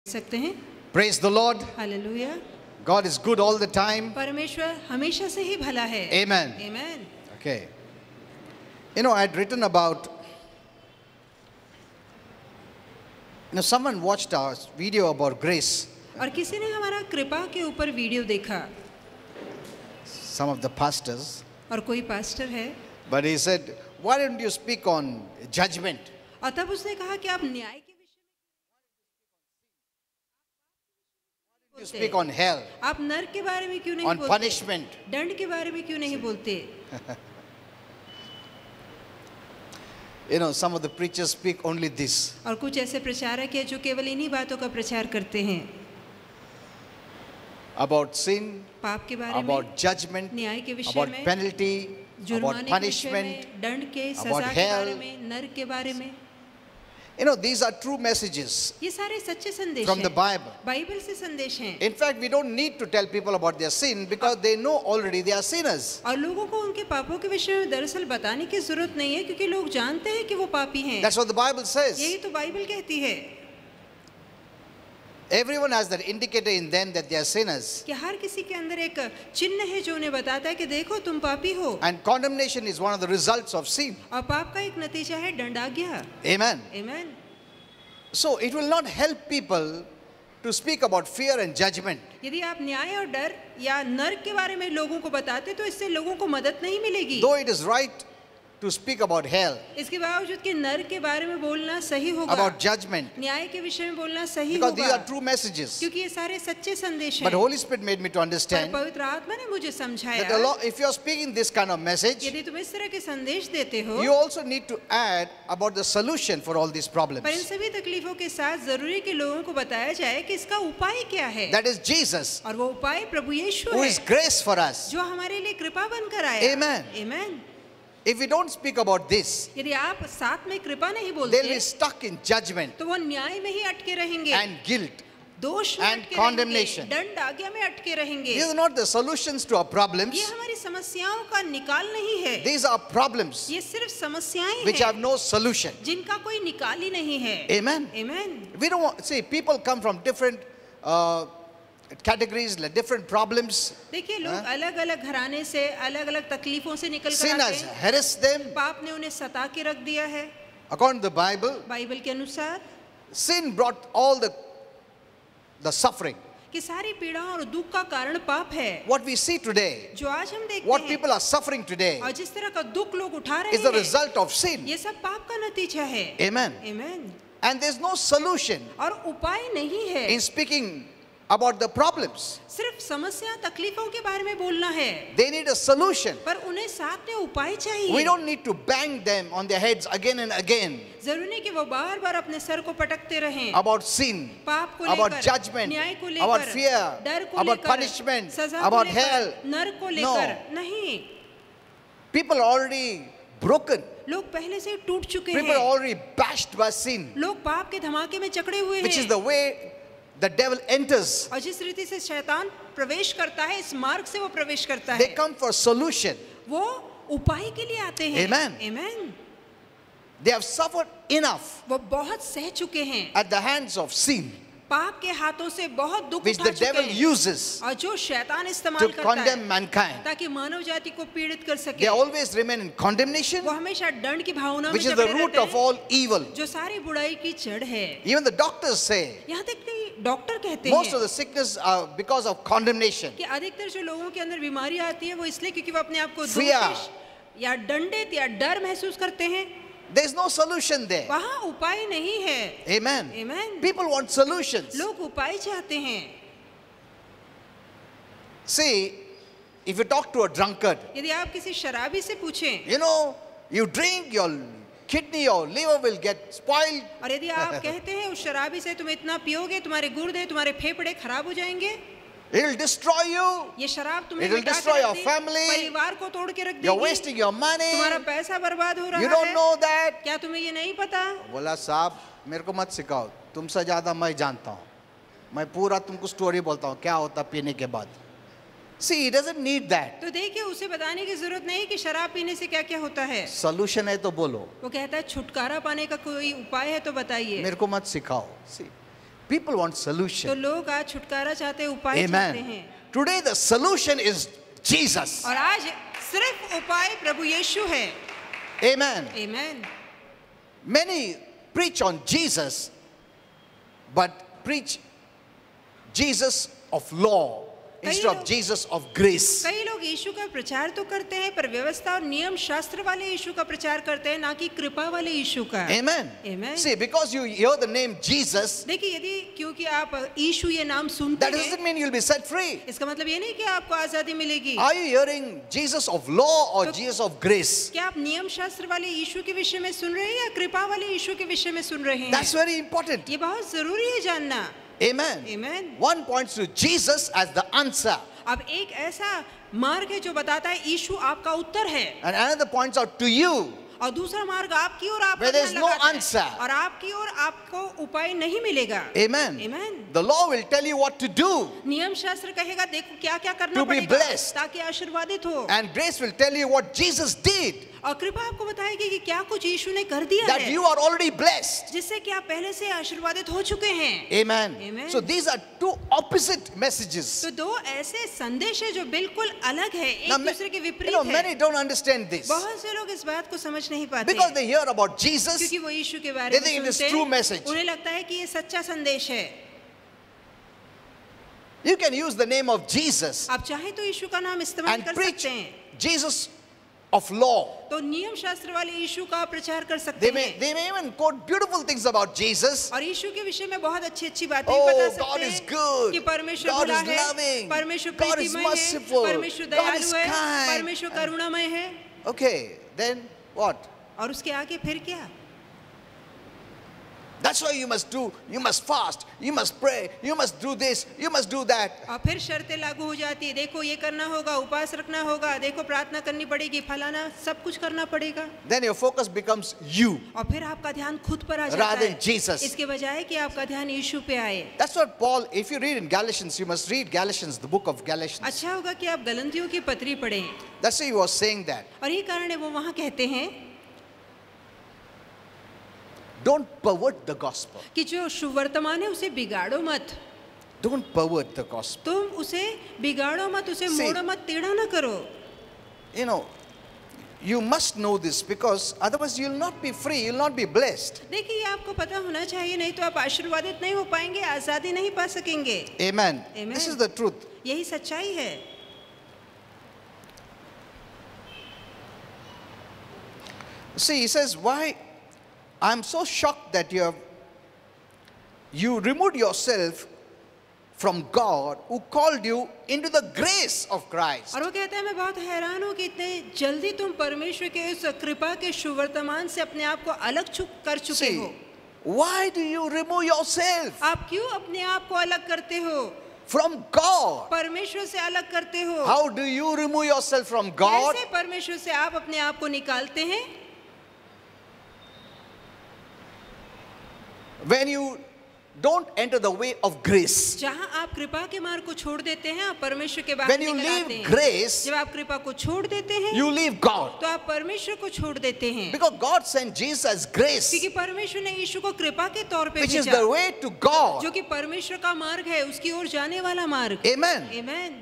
सकते हैं। Praise the Lord. Hallelujah. God is good all the time. परमेश्वर हमेशा से ही भला है। Amen. Amen. Okay. You know, I had written about, someone watched our video about grace. और किसी ने हमारा कृपा के ऊपर वीडियो देखा। Some of the pastors. और कोई पास्टर है। But he said, why don't you speak on judgment? और तब उसने कहा कि आप न्याय के You speak on hell, आप नरक के बारे में क्यों नहीं on बोलते? punishment. दंड के बारे में क्यों नहीं बोलते? Some of the preachers speak only this. और कुछ ऐसे प्रचारक हैं जो केवल इन्हीं बातों का प्रचार करते हैं। About sin, पाप के बारे में, about judgment, न्याय के विषय about में, penalty, about जुर्माने के विषय punishment, में, दंड के, about सजा के hell. बारे में, नरक के बारे में। These are true messages ये सारे सच्चे संदेश from the हैं। Bible. बाइबल से संदेश हैं। In fact, we don't need to tell people about their sin because they know already they are sinners. और लोगों को उनके पापों के विषय में दरअसल बताने की जरूरत नहीं है क्योंकि लोग जानते हैं कि वो पापी हैं। That's what the Bible says. यही तो बाइबल कहती है। Everyone has that indicator in them that they are sinners. कि हर किसी के अंदर एक चिन्ह है जो उन्हें बताता है कि देखो तुम पापी हो। And condemnation is one of the results of sin. और पाप का एक नतीजा है दंडाज्ञा। Amen. Amen. So it will not help people to speak about fear and judgment. यदि आप न्याय और डर या नरक के बारे में लोगों को बताते तो इससे लोगों को मदद नहीं मिलेगी। Though it is right to speak about hell, इसके बावजूद कि नरक के बारे में बोलना सही होगा। about judgment, न्याय के विषय में बोलना सही because these होगा। are true messages. क्योंकि ये सारे सच्चे संदेश हैं। But Holy Spirit made me to पर understand पवित्र आत्मा ने मुझे समझाया that if you are speaking this kind of message, यदि तुम इस तरह के संदेश देते हो you also need to add about the solution for all these problems. पर इन सभी तकलीफों के साथ जरूरी कि लोगों को बताया जाए कि इसका उपाय क्या है। That is Jesus, और वो उपाय प्रभु यीशु who है is grace for us. जो हमारे लिए कृपा बनकर आया। Amen. Amen. If we don't speak about this, यदि आप साथ में कृपा नहीं they'll बोलते be stuck in judgment तो वो न्याय में ही अटके रहेंगे and guilt. दोष में and अटके condemnation. रहेंगे दंड आज्ञा में अटके रहेंगे। These are not the solutions to our problems. ये हमारी समस्याओं का निकाल नहीं है। These are problems ये सिर्फ समस्याएं which हैं have no solution. जिनका कोई निकाल ही नहीं है। Amen. Amen. We don't want, see, people come from different categories, like different problems. देखिए लोग अलग-अलग घराने से अलग-अलग तकलीफों से निकल कर Sin आते has हैं। harassed them. पाप ने उन्हें सता के रख दिया है। According to the Bible, Bible के अनुसार sin brought all the suffering. कि सारी पीड़ा और दुख का कारण पाप है। What we see today, जो आज हम देखते what हैं people are suffering today, और जिस तरह का दुख लोग उठा रहे is the हैं result of sin. ये सब पाप का नतीजा है। Amen. Amen. And there's no solution और उपाय नहीं है। in speaking about the problems. सिर्फ समस्या तकलीफों के बारे में बोलना है। They need a solution. पर उन्हें साथ में उपाय चाहिए। We don't need to bang them on their heads again and again जरूरी नहीं कि वो बार-बार अपने सर को पटकते रहें। about sin, पाप को about लेकर, judgment, न्याय को लेकर, about fear, डर को about लेकर, punishment, सजा को about लेकर, hell. नरक को No. लेकर नहीं। People are already broken. लोग पहले से टूट चुके People are हैं। already bashed by sin, लोग पाप के धमाके में जकड़े हुए which is हैं। the way the devil enters. और जिस रीति से शैतान प्रवेश करता है इस मार्ग से वो प्रवेश करता They है। come for solution. वो उपाय के लिए आते हैं। Amen. Amen. They have suffered enough वो बहुत सह चुके हैं। at the hands of sin, पाप के हाथों से बहुत दुख which उठा the चुके devil हैं। uses और जो शैतान to इस्तेमाल करता condemn है mankind. ताकि मानव जाति को पीड़ित कर सके। They always remain in condemnation, वो हमेशा दंड की भावना में which is जकड़े the root रहते of हैं, all evil. जो सारी बुराई की जड़ है। Even the doctors say यहाँ तक कि डॉक्टर कहते most of हैं the sickness are because of condemnation. कि अधिकतर जो लोगों के अंदर बीमारी आती है वो इसलिए क्योंकि वो अपने आप को Fear. दोषी या दंडित या डर महसूस करते हैं। There is no solution there. वहाँ उपाय नहीं है। Amen. Amen. People want solutions. लोग उपाय चाहते हैं। See, if you talk to a drunkard, यदि आप किसी शराबी से पूछें you drink, your kidney or liver will get spoiled. और यदि आप कहते हैं उस शराबी से तुम इतना पियोगे तुम्हारे गुर्दे तुम्हारे फेफड़े खराब हो जाएंगे। It will destroy you. ये शराब तुम्हें It will मिटा के destroy रख your देगी, family. परिवार को तोड़ के रख You're देगी। wasting your money. तुम्हारा पैसा बर्बाद हो रहा You है। don't know that. क्या तुम्हें ये नहीं पता? बोला साहब मेरे को मत सिखाओ, तुमसे ज्यादा मैं जानता हूँ, मैं पूरा तुमको स्टोरी बोलता हूँ क्या होता पीने के बाद। See, he doesn't need that. तो देखिए उसे बताने की जरूरत नहीं कि शराब पीने से क्या क्या होता है। Solution है तो बोलो। वो कहता है छुटकारा पाने का कोई उपाय है तो बताइए। मेरे को मत सिखाओ। See, People want तो solution. लोग आज छुटकारा चाहते हैं, उपाय चाहते Amen. हैं। Today the solution is Jesus. और आज सिर्फ उपाय प्रभु यीशु है। Amen. आमीन। Many preach on Jesus, but preach Jesus of law instead of Jesus of grace. कई लोग यीशु का प्रचार तो करते हैं पर व्यवस्था और नियम शास्त्र वाले यीशु का प्रचार करते हैं, ना कि कृपा वाले यीशु का। Amen. Amen. See, because you hear the name Jesus, देखिए, यदि क्योंकि आप यीशु ये नाम सुनते that हैं, doesn't mean you'll be set free. इसका मतलब ये नहीं कि आपको आजादी मिलेगी। Are you hearing Jesus of law or Jesus of grace? क्या आप नियम शास्त्र वाले यीशु के विषय में सुन रहे हैं या कृपा वाले यीशु के विषय में सुन रहे हैं? That's very important. ये बहुत जरूरी है जानना। Amen. Amen. One points to Jesus as the answer, अब एक ऐसा मार्ग है जो बताता है यीशु आपका उत्तर है, and another points out to you और दूसरा मार्ग आपकी ओर आपका where there is ध्यान no लगाता है, answer. और आपकी ओर आपको उपाय नहीं मिलेगा। Amen. Amen. The law will tell you what to do, नियम शास्त्र कहेगा देखो क्या क्या करना To be पड़ेगा blessed. ताकि आशीर्वादित हो, and grace will tell you what Jesus did, और कृपा आपको बताएगी कि क्या कुछ यीशु ने कर दिया that है you are already blessed. जिससे कि आप पहले से आशीर्वादित हो चुके हैं। Amen. Amen. So these are two opposite messages. तो दो ऐसे संदेश है जो बिल्कुल अलग है, एक Now, दूसरे के you विपरीत know, है। many don't understand this बहुत से लोग इस बात को समझ नहीं पाते because they hear about Jesus. क्योंकि वो यीशु के बारे They में think it is सुनते true हैं, message. उन्हें लगता है कि ये सच्चा संदेश है। You can use the name of Jesus आप चाहे तो यीशु का नाम इस्तेमाल and कर preach सकते हैं, Jesus of law. तो नियम शास्त्र वाले यीशु का प्रचार कर सकते They हैं, may even quote beautiful things about Jesus. और यीशु के विषय में बहुत अच्छी अच्छी बातें Oh, बता God सकते is हैं good. कि परमेश्वर God भला is है, loving. परमेश्वर God is प्रीतिमय है, merciful. परमेश्वर God is दयालु है, kind. परमेश्वर करुणामय है। Okay, then what? और उसके आगे फिर क्या? That's why you must do, you must fast, you must pray, you must do this, you must do that. और फिर शर्तें लागू हो जाती है, देखो ये करना होगा, उपवास रखना होगा, देखो प्रार्थना करनी पड़ेगी, फलाना सब कुछ करना पड़ेगा। Then your focus becomes you और फिर आपका ध्यान खुद पर आ जाता rather है, than Jesus. इसके बजाय कि आपका ध्यान यीशु पे आए। That's what Paul, if you read in Galatians, you must read Galatians, the book of Galatians. अच्छा होगा कि आप गलतियों की पत्री पढ़ें, That's why he was saying that. और ये कारण है वो वहाँ कहते हैं Don't pervert the gospel. कि जो शुभ वर्तमान है उसे बिगाड़ो मत, Don't pervert the gospel. तुम उसे बिगाड़ो मत, उसे See, मोड़ो मत, टेढ़ा ना करो। You know, you must know this because otherwise you'll not be free, you'll not be blessed. देखिए ये आपको पता होना चाहिए, नहीं तो आप आशीर्वादित नहीं हो पाएंगे, आजादी नहीं पा सकेंगे। Amen. Amen. This is the truth. यही सच्चाई है। See, he says, why? I'm so shocked that you removed yourself from God who called you into the grace of Christ. और वो कहता है मैं बहुत हैरान हूँ कि इतने जल्दी तुम परमेश्वर के उस कृपा के सुवर्तमान से अपने आप को अलग कर चुके See, हो। why do you remove yourself आप क्यों अपने आप को अलग करते हो? from God? परमेश्वर से अलग करते हो। How do you remove yourself from God? कैसे परमेश्वर से आप अपने आप को निकालते हैं? When you don't enter the way of grace. जहाँ आप कृपा के मार्ग को छोड़ देते हैं, आप परमेश्वर के When बाहर you निकल leave आते हैं। grace, जब आप कृपा को छोड़ देते हैं, you leave God. तो आप परमेश्वर को छोड़ देते हैं, Because God sent Jesus as grace, क्योंकि परमेश्वर ने यीशु को कृपा के तौर पे which is भेजा, the way to God. जो कि परमेश्वर का मार्ग है, उसकी ओर जाने वाला मार्ग। Amen. आमीन।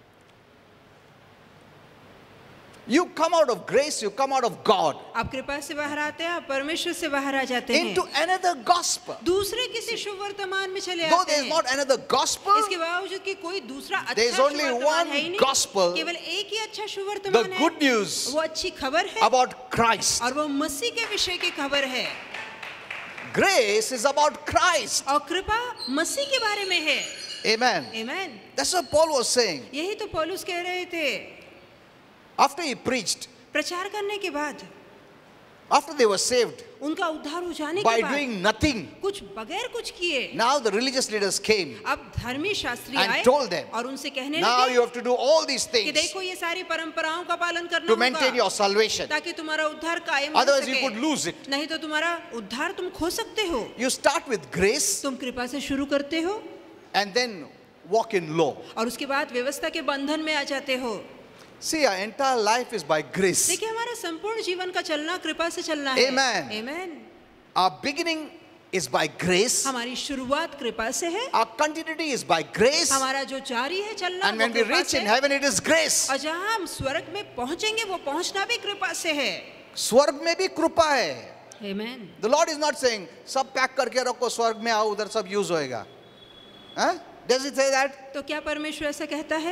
You come out of grace, you come out of God आप कृपा से बाहर आते हैं, आप परमेश्वर से बाहर आ जाते हैं, into another gospel. दूसरे किसी शुभ वर्तमान में चले Though आते there is हैं। not another gospel, इसके बावजूद कि कोई दूसरा there अच्छा is only शुभ वर्तमान one है ही नहीं, gospel, केवल एक ही अच्छा शुभ the वर्तमान है, good news वो अच्छी खबर है, about Christ. और वो मसीह के विषय की खबर है, Grace is about Christ. और कृपा मसीह के बारे में है। Amen. आमीन। That's what Paul was saying. यही तो पौलुस कह रहे थे। After he preached, प्रचार करने के बाद, after they were saved उनका उद्धार हो जाने by के बाद, doing nothing, कुछ बगैर कुछ किए, now the religious leaders came अब धर्मी शास्त्री and आए told them, और उनसे कहने now लगे you have to do all these कि things देखो ये सारी परंपराओं का पालन करना to maintain होगा your salvation. ताकि तुम्हारा उद्धार कायम रह Otherwise you सके, could lose it. नहीं तो तुम्हारा उद्धार तुम खो सकते हो। You start with grace तुम कृपा से शुरू करते हो and then walk in law. और उसके बाद व्यवस्था के बंधन में आ जाते हो। See, our entire life is by grace. देखिए हमारा संपूर्ण जीवन का चलना कृपा से चलना है। Amen. आमीन। Our beginning is by grace. हमारी शुरुआत कृपा से है, Our continuity is by grace. हमारा जो जारी है चलना And वो when we कृपा reach से in है। heaven, it is grace. और जहाँ हम स्वर्ग में पहुंचेंगे वो पहुंचना भी कृपा से है। स्वर्ग में भी कृपा है। Amen. The Lord is not saying सब पैक करके रखो, स्वर्ग में आओ, उधर सब यूज होएगा। Does it say that? तो क्या परमेश्वर ऐसा कहता है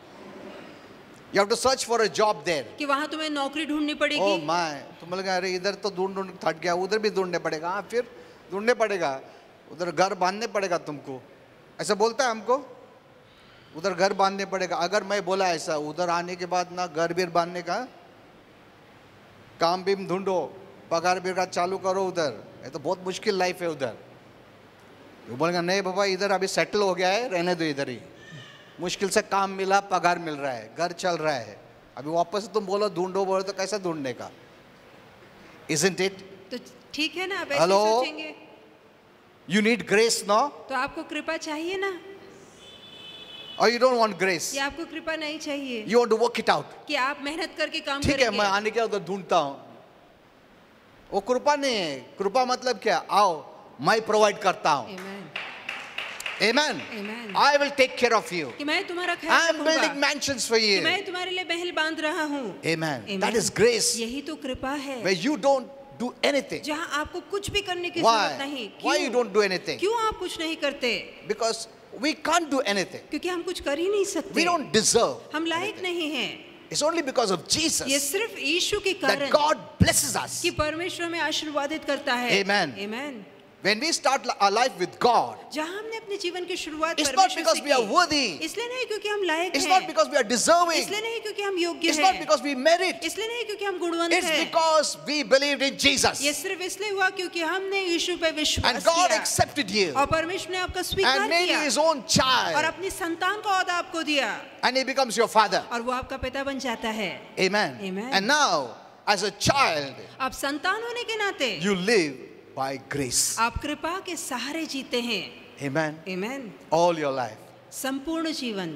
You have to search for a job there. कि वहां तुम्हें नौकरी ढूंढनी Oh पड़ेगी? my, तुम बोलेगा अरे इधर तो ढूंढ थक गया, उधर भी ढूंढने पड़ेगा। हाँ, फिर ढूंढने पड़ेगा, उधर घर बांधने पड़ेगा तुमको। ऐसा बोलता है हमको, उधर घर बांधने पड़ेगा। अगर मैं बोला ऐसा, उधर आने के बाद ना घर भी बांधने का, काम भी ढूंढो, पगार भी का चालू करो उधर, ये तो बहुत मुश्किल लाइफ है उधर। वो बोलेगा नहीं बाबा, इधर अभी सेटल हो गया है, रहने दो इधर ही। मुश्किल से काम मिला, पगार मिल रहा है, घर चल रहा है, अभी वापस तुम बोलो ढूंढो, बोलो तो कैसा ढूंढने का? Isn't it? तो ठीक है ना, आप ऐसे Hello? सोचेंगे You need grace, no? तो आपको कृपा चाहिए ना, Or you don't want grace? या आपको कृपा नहीं चाहिए You want to work it out? कि आप मेहनत करके काम ठीक है, मैं करेंगे? आने के उधर ढूंढता हूँ, वो कृपा नहीं है। कृपा मतलब क्या? आओ, मैं प्रोवाइड करता हूँ। Amen. Amen. Amen. I will take care of you. कि मैं तुम्हारा I ख्याल am building रखूंगा, mansions for कि you. मैं तुम्हारे लिए महल बांध रहा हूँ। Amen. Amen. That is grace. यही तो कृपा है, Where you don't do anything. जहाँ आपको कुछ भी करने की Why? जरूरत नहीं। Why you don't do anything? क्यों आप कुछ नहीं करते? Because we can't do anything. क्योंकि हम कुछ कर ही नहीं सकते, We don't deserve. हम लायक नहीं हैं। It's only because of ये Jesus सिर्फ यीशु के that कारण God blesses us. कि परमेश्वर में आशीर्वादित करता है। Amen. Amen. When we start our life with God, जहाँ हमने अपने जीवन की शुरुआत it's not परमेश्वर because से we are की, worthy. इसलिए नहीं क्योंकि हम लायक It's हैं, not because we are deserving. इसलिए नहीं क्योंकि हम योग्य It's not हैं, because we merit. इसलिए नहीं क्योंकि हम गुणवंत It's हैं, because we believed in ये Jesus. सिर्फ इसलिए हुआ क्योंकि हमने यीशु पे And विश्वास God किया accepted you और परमेश्वर ने आपका स्वीकार and made you किया His own और child. अपनी संतान का ओहदा आपको दिया And He becomes your father. और वो आपका पिता बन जाता है। Amen. Amen. And now, as a child, आप संतान होने के नाते you live by grace. आप कृपा के सहारे जीते हैं। Amen. Amen. All your life. संपूर्ण जीवन।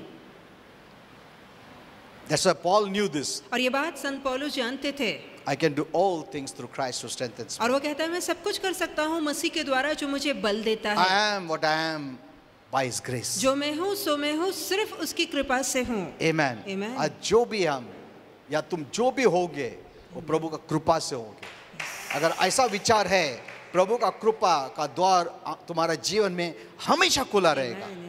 That's why Paul knew this. और ये बात संत पौलुस जानते थे I can do all things through Christ who strengthens me. और वो कहता है मैं सब कुछ कर सकता हूँ मसीह के द्वारा जो मुझे बल देता है। I am what I am by His grace. जो मैं हूँ सो मैं हूँ सिर्फ उसकी कृपा से हूँ। Amen. Amen. आज जो भी हम या तुम जो भी होगे वो प्रभु का कृपा से होगे। अगर ऐसा विचार है, प्रभु का कृपा का द्वार तुम्हारा जीवन में हमेशा खुला रहेगा। Amen.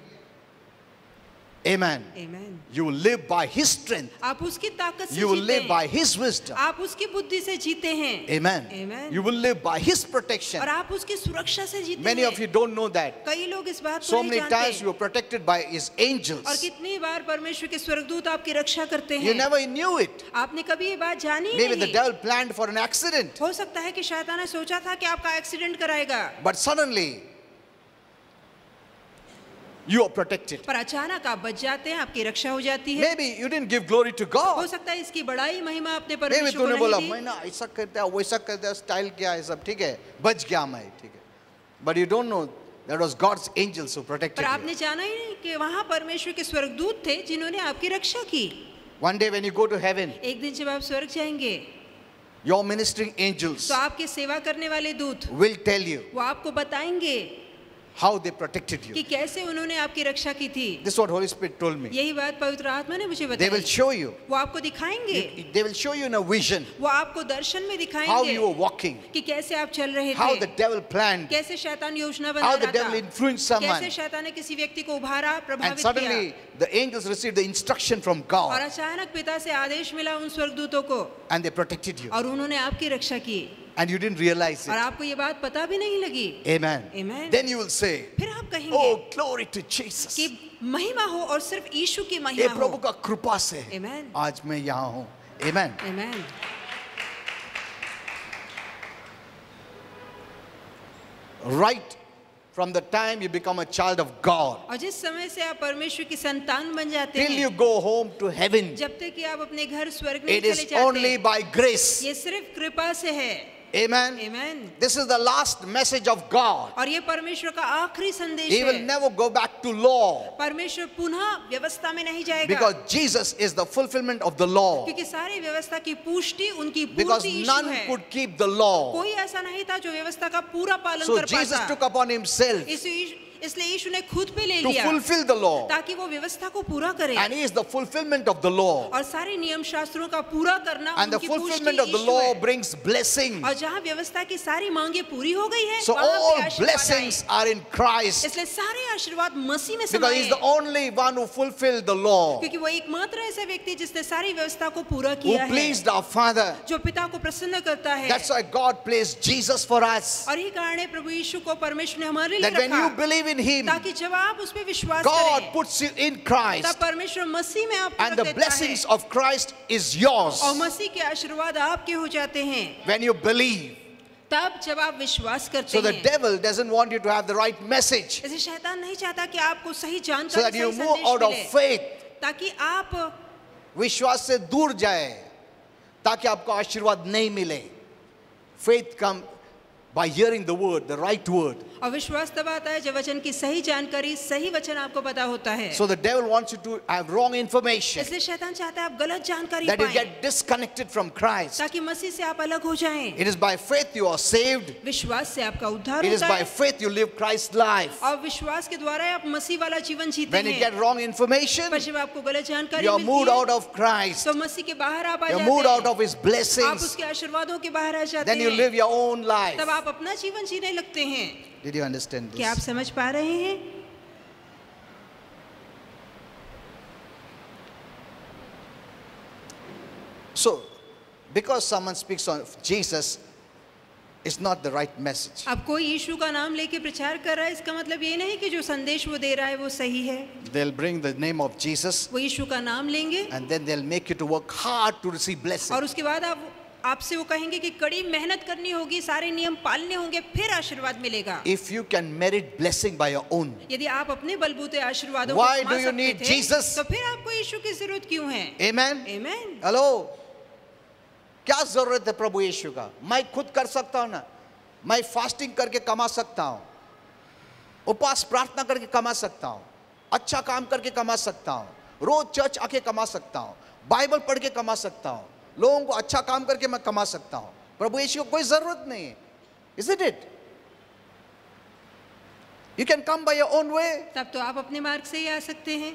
Amen. Amen. You will live by His strength. आप उसकी ताकत से You will जीते live हैं। by His wisdom. आप उसकी बुद्धि से जीते हैं। Amen. Amen. You will live by His protection. और आप उसकी सुरक्षा से जीते Many हैं। of you don't know that. कई लोग इस बात को So नहीं many जानते। times you are protected by His और angels. कितनी बार परमेश्वर के स्वर्गदूत आपकी रक्षा करते You हैं। never knew it. आपने कभी ये बात जानी ही Maybe the नहीं। devil planned for an accident, हो सकता है कि शैतान ने सोचा था कि आपका एक्सीडेंट कराएगा, but suddenly you are protected. पर अचानक आप बच जाते हैं, आपकी रक्षा हो जाती है। Maybe you didn't give glory to हो God. सकता है इसकी बड़ाई महिमा अपने Maybe परमेश्वर तूने को बोला नहीं मैं दी, ना ऐसा करता है वैसा करता है स्टाइल क्या है सब ठीक है बच गया मैं ठीक है but you don't know that was God's angels who protected पर you. आपने जाना ही नहीं कि वहाँ परमेश्वर के स्वर्गदूत थे जिन्होंने आपकी रक्षा की। One day when you go to heaven, एक दिन जब आप स्वर्ग जाएंगे your ministering angels तो आपके सेवा करने वाले दूत will tell you वो आपको बताएंगे how they protected कि you. कैसे उन्होंने आपकी रक्षा की थी। This is what Holy Spirit told me. यही बात पवित्र आत्मा ने मुझे They will बताई। show you. वो आपको दिखाएंगे, They will show you in a vision वो आपको दर्शन में how दिखाएंगे you were walking, कि कैसे आप चल रहे how the थे, devil planned, कैसे शैतान योजना बना how the रहा devil था, influenced someone, कैसे शैतान ने किसी व्यक्ति को उभारा, and प्रभावित किया। suddenly the angels received the instruction from और God अचानक पिता से आदेश मिला उन स्वर्गदूतों को and they protected you और उन्होंने आपकी रक्षा की and you didn't realize और it. आपको ये बात पता भी नहीं लगी। Amen. Amen. Then you will say, फिर आप कहेंगे oh glory to Jesus. कि महिमा हो और सिर्फ यीशु की ये महिमा प्रभु हो। का कृपा से Amen. आज मैं यहाँ हूँ. Amen. Amen. Right from the time you become a child of God और जिस समय से आप परमेश्वर की संतान बन जाते till हैं you go home to heaven, जब तक कि आप अपने घर स्वर्ग में it चले is जाते only हैं by grace. ये सिर्फ कृपा से है। Amen. Amen. This is the last message of God. और ये परमेश्वर का आखिरी संदेश He will है। never go back to law परमेश्वर पुनः व्यवस्था में नहीं जाएगा, because Jesus is the fulfillment of the law. क्योंकि सारी व्यवस्था की पुष्टि उनकी Because पूर्ति यीशु none है। could keep the law. कोई ऐसा नहीं था जो व्यवस्था का पूरा पालन So कर Jesus पाता। took upon himself इसलिए यीशु ने खुद पे ले to लिया fulfill the law. ताकि वो व्यवस्था को पूरा करे, And he is the fulfillment of the law. और सारे नियम शास्त्रों का पूरा करना And the उनकी fulfillment पुष्टि of the यीशु law है। brings blessing. और जहाँ व्यवस्था की सारी मांगे पूरी हो गई है, So वहाँ पे all आशीर्वाद blessings आए। are in Christ इसलिए सारे आशीर्वाद मसीह में because he समाये is the only one who fulfilled the law, क्योंकि वो एकमात्र ऐसा व्यक्ति जिसने सारी व्यवस्था को पूरा who किया है, pleased our Father. जो पिता को प्रसन्न करता है। That's why God placed Jesus for us. और यही कारण है प्रभु यीशु को परमेश्वर ने हमारे लिए That when you रखा, believe in him, ताकि जब आप उस पे विश्वास God करें, puts you in तब Christ परमेश्वर मसीह में आपको and रख the देता blessings है, of Christ is yours और मसीह के आशीर्वाद आपके हो जाते हैं when you believe. तब जब आप विश्वास करते So the हैं। devil doesn't want you to have the right message ऐसे शैतान नहीं चाहता कि आपको सही so जानकारी, that you सही move संदेश out of मिले, faith, ताकि आप विश्वास से दूर जाए, ताकि आपको आशीर्वाद नहीं मिले. Faith come by hearing the word, the right word. और विश्वास तब आता है जब वचन की सही जानकारी, सही वचन आपको पता होता है। So the devil wants you to have wrong information, इसलिए शैतान चाहता है आप गलत जानकारी that you पाएं, get disconnected from Christ. ताकि मसीह से आप अलग हो जाएं। It is by faith you are saved. विश्वास से आपका उद्धार It is होता by है, faith you live Christ's life. और विश्वास के द्वारा आप मसीह वाला जीवन जीते When you हैं। get wrong information, पर जब आपको गलत जानकारी you are मिलती moved है, out of Christ. तो मसीह के बाहर आप आ You are जाते moved out हैं, of His आप blessings. उसके आशीर्वादों के बाहर आ जाते Then you हैं, live your own life. तब आप अपना जीवन जीने लगते हैं। Did you understand क्या आप this? समझ पा रहे हैं? So, because someone speaks on Jesus, it's not the right message. अब कोई यीशु का नाम लेके प्रचार कर रहा है, इसका मतलब ये नहीं कि जो संदेश वो दे रहा है वो सही है। They'll bring the name of Jesus वो यीशु का नाम लेंगे and then they'll make you to work hard to receive blessing. और उसके बाद आपसे वो कहेंगे कि कड़ी मेहनत करनी होगी, सारे नियम पालने होंगे, फिर आशीर्वाद मिलेगा। If you can merit blessing by your own, यदि आप अपने बलबूते आशीर्वादों को Why कमा do you सकते need थे, Jesus? तो फिर आपको यीशु की जरूरत क्यों है? amen? आमीन। हेलो, क्या जरूरत है प्रभु यीशु का? मैं खुद कर सकता हूँ ना, मैं फास्टिंग करके कमा सकता हूँ, उपवास प्रार्थना करके कमा सकता हूँ, अच्छा काम करके कमा सकता हूँ, रोज चर्च आके कमा सकता हूँ, बाइबल पढ़ के कमा सकता हूँ, लोगों को अच्छा काम करके मैं कमा सकता हूँ. प्रभु यीशु को कोई जरूरत नहीं है. Isn't it? You can come by your own way. तब तो आप अपने मार्ग से ही आ सकते हैं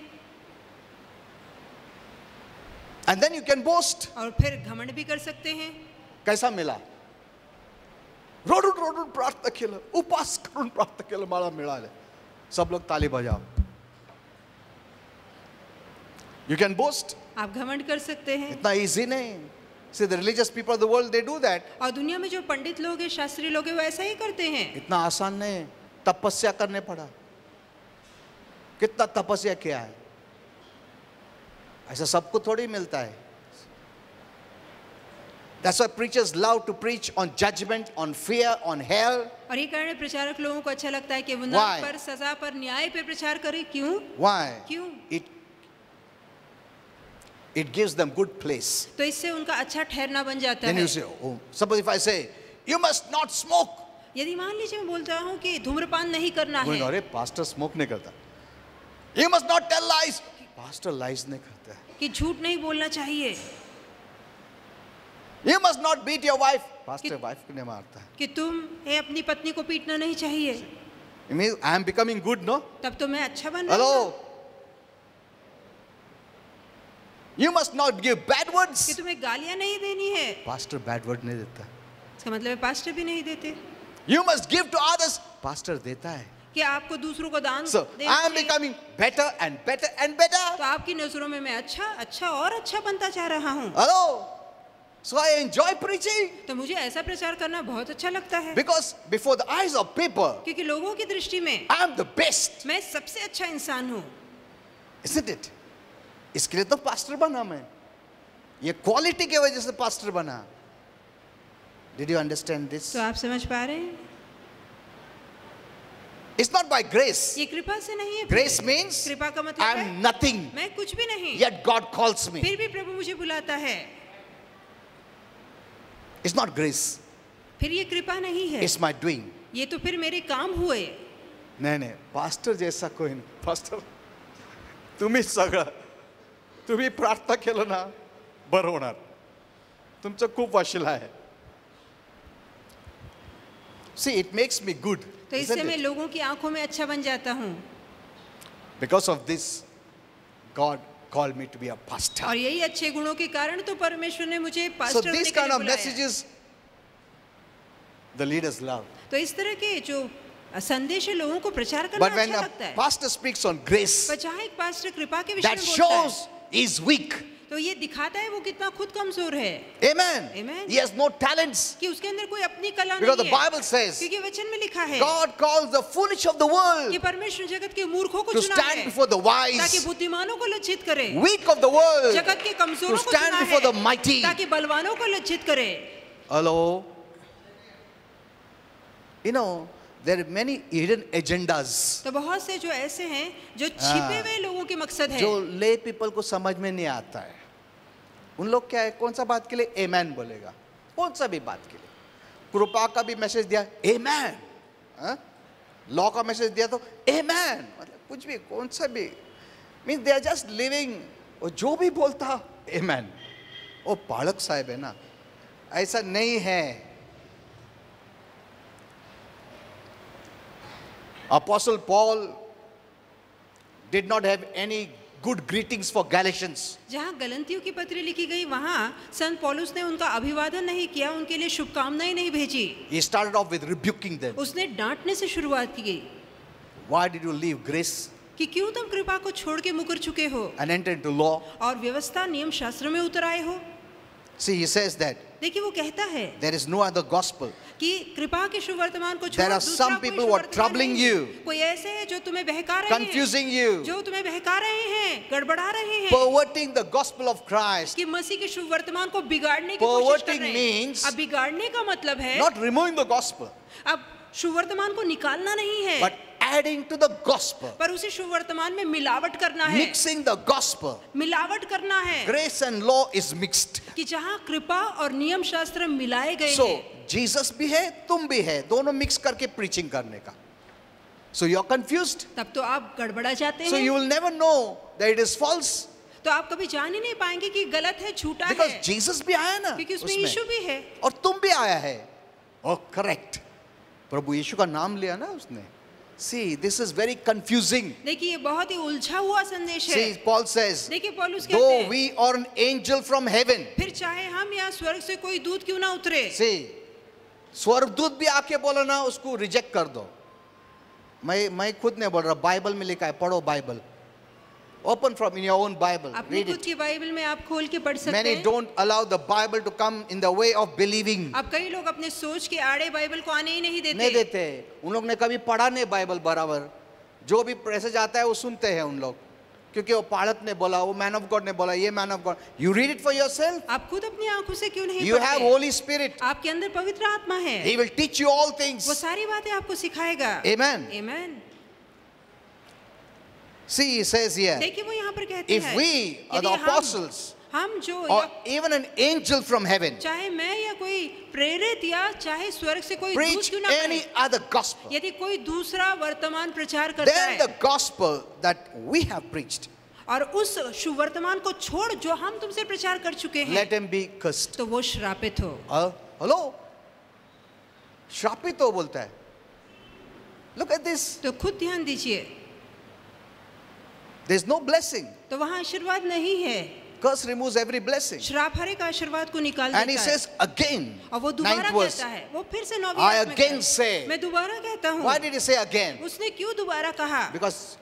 And then you can boast. और फिर घमंड भी कर सकते हैं। कैसा मिला? रोडून प्रार्थना केलं, उपास करून प्रार्थना केलं, मला मिळाले. सब लोग ताली बजाओ. You can boast. आप घमंड कर सकते हैं। इतना easy नहीं. See, the religious people of the world, they do that. और दुनिया में जो पंडित लोग हैं, शास्त्री लोग हैं, वो ऐसा ही करते हैं। इतना आसान नहीं. तपस्या करने पड़ा. कितना तपस्या किया है. ऐसा सबको थोड़ी मिलता है. That's why preachers love to preach on judgment, on fear, on hell. और ये कारण प्रचारक लोगों को अच्छा लगता है कि वो Why? नरक पर, सजा पर, न्याय पे प्रचार करें। क्यों? Why? क्यों? It gives them good place. तो इससे उनका अच्छा ठहरना बन जाता Then है। you say, oh, suppose if I say, you must not smoke. यदि मान लीजिए मैं बोलता हूँ कि धूम्रपान नहीं करना है, अरे pastor smoke नहीं करता. You must not tell lies. Pastor lies नहीं करता है. कि झूठ नहीं बोलना चाहिए, You must not beat your wife. Pastor wife को नहीं मारता है. कि तुम अपनी पत्नी को पीटना नहीं चाहिए, You mean I am becoming good, no? तब तो मैं अच्छा बन रहा हूँ। Hello. You must not give bad कि words. तुम्हें गालियाँ नहीं देनी है, Pastor bad word नहीं देता. इसका मतलब है पास्टर भी नहीं देते। You must give to others. Pastor देता है. कि आपको दूसरों को दान So देना I am चाहिए। becoming better and better and better. तो आपकी नजरों में मैं अच्छा और अच्छा बनता जा रहा हूँ। Hello. So I enjoy preaching तो मुझे ऐसा प्रचार करना बहुत अच्छा लगता है, because before the eyes of people, क्योंकि लोगों की दृष्टि में I am the best. मैं सबसे अच्छा इंसान हूँ। Isn't it? इसके लिए तो पास्टर बना मैं. ये क्वालिटी के वजह से पास्टर बना. Did you understand this? तो आप समझ पा रहे हैं? It's not by grace. ये कृपा से नहीं है। Grace means कृपा का I मतलब है am nothing, मैं कुछ भी नहीं, yet God calls me. फिर भी प्रभु मुझे बुलाता है। It's not grace. फिर ये कृपा नहीं है, It's my doing. ये तो फिर मेरे काम हुए. नाही पास्टर जैसा कोई नाही. पास्टर तुम्हीच सगळं, तुम्ही प्रार्थना केलं ना बरं होणार. तुमचं खूप वशिला आहे. See, it makes me good. तो इससे मैं लोगों की आंखों में अच्छा बन जाता हूँ. Because of this, God called me to be a pastor. और यही अच्छे गुणों के कारण तो परमेश्वर ने मुझे So पास्टर बनने these के kind लिए of बुलाया. messages the leaders love. तो इस तरह के जो संदेश है लोगों को प्रचार करना But when अच्छा a लगता है. pastor speaks on grace, पर जहाँ एक पास्टर कृपा के विषय that में बोलता है, shows he is weak. तो ये दिखाता है वो कितना खुद कमजोर है. Amen. Amen. He has no talents. कि उसके अंदर कोई अपनी कला Because the नहीं है. Bible says क्योंकि वचन में लिखा है God calls the foolish of the world कि परमेश्वर जगत के मूर्खों को to चुना stand है before the ताकि wise, बुद्धिमानों को लज्जित करे. weak of the world जगत के to कमजोरों को stand चुना before the है mighty. ताकि बलवानों को लज्जित करे. Hello. You know, there are many hidden agendas तो बहुत से जो ऐसे हैं जो छिपे हुए लोगों के मकसद है, जो lay people को समझ में नहीं आता है. उन लोग क्या है, कौन सा बात के लिए एमैन बोलेगा, कौन सा भी बात के लिए. कृपा का भी मैसेज दिया एमैन, लॉ का मैसेज दिया तो एमैन, मतलब कुछ भी कौन सा भी, means they are just living, और जो भी बोलता एमैन. ओ पालक साहब है ना, ऐसा नहीं है. Apostle Paul did not have any good greetings for Galatians. जहाँ गलतियों की पत्री लिखी गई वहाँ संत पौलुस ने उनका अभिवादन नहीं किया, उनके लिए शुभकामनाएं नहीं भेजी. He started off with rebuking them. उसने डांटने से शुरुआत की गई Why did you leave grace कि क्यों तुम कृपा को छोड़ के मुकर चुके हो and enter into law? और व्यवस्था नियम शास्त्र में उतर आए हो. See, he says that देखिए वो कहता है there is no other gospel. कि कृपा के शुभवर्तमान को छोड़ There are दूसरा some कोई people who are शुभवर्तमान troubling नहीं. you, कोई ऐसे हैं जो तुम्हें बहका रहे हैं, confusing you, जो तुम्हें बहका रहे हैं, गड़बड़ा रहे हैं, perverting the gospel of Christ. कि मसीह के शुभवर्तमान को बिगाड़ने की कोशिश कर Perverting रहे हैं. means अब बिगाड़ने का मतलब है Not removing the gospel, अब शुभवर्तमान को निकालना नहीं है, but adding to the gospel, पर उसी शुभवर्तमान में मिलावट करना है. mixing the gospel. मिलावट करना है Grace and law is mixed. कि जहाँ कृपा और नियम शास्त्र मिलाए गए So, हैं. Jesus भी है, तुम भी है, दोनों मिक्स करके preaching करने का. So you are confused. तब तो आप गड़बड़ा जाते So हैं. you will never know that it is false तो आप कभी जान ही नहीं पाएंगे कि गलत है, झूठा because है, Jesus भी आया ना क्योंकि उसमें उसमें, यीशु भी है. और तुम भी आया है. Oh, correct. प्रभु यीशु का नाम लिया ना उसने. See, this is very confusing. देखिए ये बहुत ही उलझा हुआ संदेश है. See, Paul says, देखिए पौलुस कहते though हैं we are an angel from heaven. फिर चाहे हम या स्वर्ग से कोई दूत क्यों ना उतरे. See, स्वर्गदूत भी आके बोला ना उसको रिजेक्ट कर दो. मैं खुद नहीं बोल रहा, बाइबल में लिखा है, पढ़ो Bible. Open from in your own Bible. अपनी Read खुद it. की बाइबल में आप खोल के पढ़ सकते Many हैं. don't allow the Bible to come in the way of believing. अब कई लोग अपने सोच के आड़े बाइबल को आने ही नहीं नहीं देते. देते. उन लोग ने कभी पढ़ा नहीं बाइबल बराबर. जो भी पैसे जाता है वो सुनते हैं उन लोग, क्योंकि वो पालक ने बोला, वो मैन ऑफ गॉड ने बोला, ये man of God. You read it for yourself. आप खुद अपनी आंखों से क्यों नहीं You have पढ़ते? Holy Spirit. आपके अंदर पवित्र आत्मा है. He will teach you all वो things. सारी बातें आपको सिखाएगा. Amen. Amen. See, he says here, देखिए वो यहाँ पर कहते if हैं we are the यदि apostles हम जो or even an angel from heaven चाहे मैं या कोई प्रेरित या चाहे स्वर्ग से कोई दूत preach क्यों ना any करे, other gospel, यदि कोई दूसरा वर्तमान प्रचार करता then the है gospel that we have preached, और उस शुभवर्तमान को छोड़ जो हम तुमसे प्रचार कर चुके हैं, let him be cursed. तो वो श्रापित हो. Hello? श्रापित हो बोलता है. Look at this. तो खुद ध्यान दीजिए, There is no blessing. तो वहाँ आशीर्वाद नहीं है. Curse removes every blessing. श्राप हर एक आशीर्वाद को निकाल And he देता है. says again, और वो दोबारा ninth verse. कहता है, वो फिर से 9वीं I आयत में again कहता है, say. मैं दोबारा कहता हूँ. Why did he say again? उसने क्यों दोबारा कहा? Because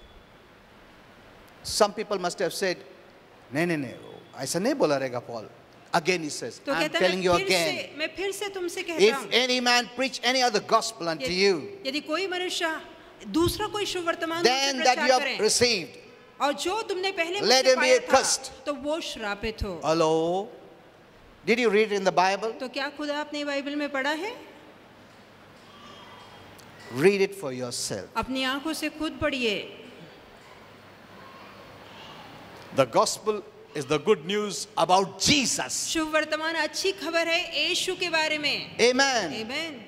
some people must have said, नहीं, ऐसा नहीं बोला रहेगा Paul. Again he says, तो I'm कहता है telling you फिर again. से, मैं फिर से तुमसे कहता If हूँ, any man preach any other gospel unto you, यदि कोई मनुष्य दूसरा कोई शुभ वर्तमान then तुमसे that प्रचार you have करे received, और जो तुमने पहले let मुझसे him be पाया था, cursed. तो वो श्रापित हो. hello? Did you read it in the Bible? तो क्या खुद आपने बाइबल में पढ़ा है? Read it for yourself. अपनी आंखों से खुद पढ़िए. The gospel is the good news about Jesus. शुभ वर्तमान अच्छी खबर है यीशु के बारे में. Amen. आमीन.